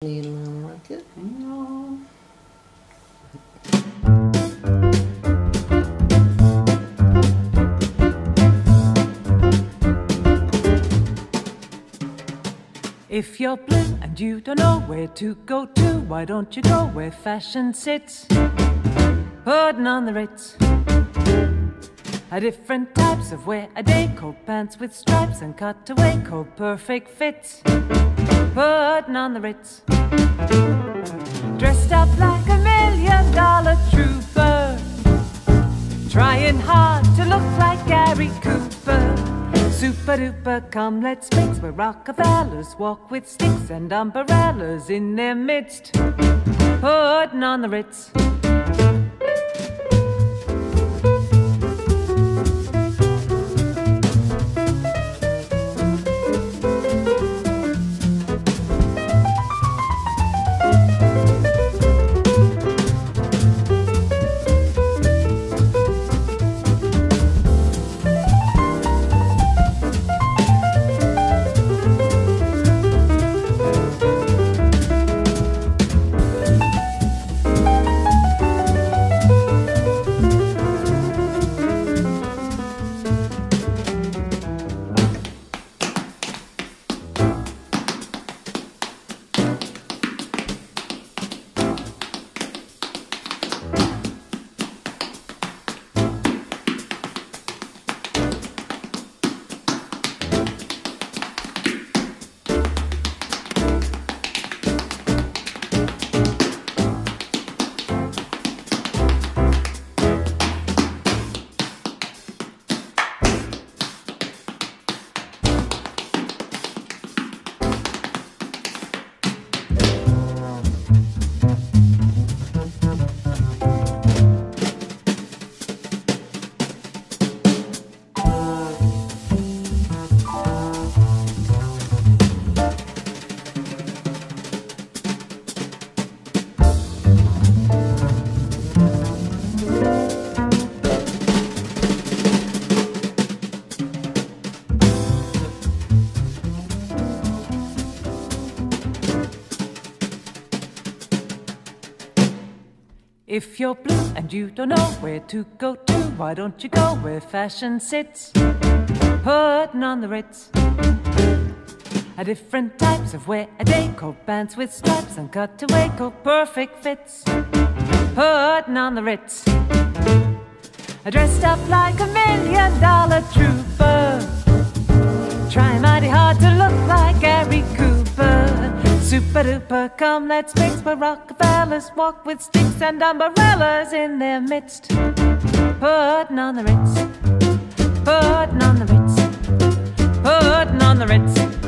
Need a little rocket. No. If you're blue and you don't know where to go to, why don't you go where fashion sits? Puttin on the Ritz. Different types of wear a day, coat pants with stripes and cutaway coat, perfect fits. Puttin on the Ritz. Dressed up like $1 million trooper, trying hard to look like Gary Cooper. Super duper, come let's mix where Rockefellers walk with sticks and umbrellas in their midst. Puttin on the Ritz. If you're blue and you don't know where to go to, why don't you go where fashion sits? Puttin on the Ritz. Different types of wear a day, coat pants with stripes and cutaway coat, perfect fits. Puttin on the Ritz. Dressed up like $1 million trooper, trying mighty hard to look like Gary Cooper. Super duper, come let's mix where Rockefellers walk with sticks and umbrellas in their midst. Puttin on the Ritz. Puttin on the Ritz. Puttin on the Ritz.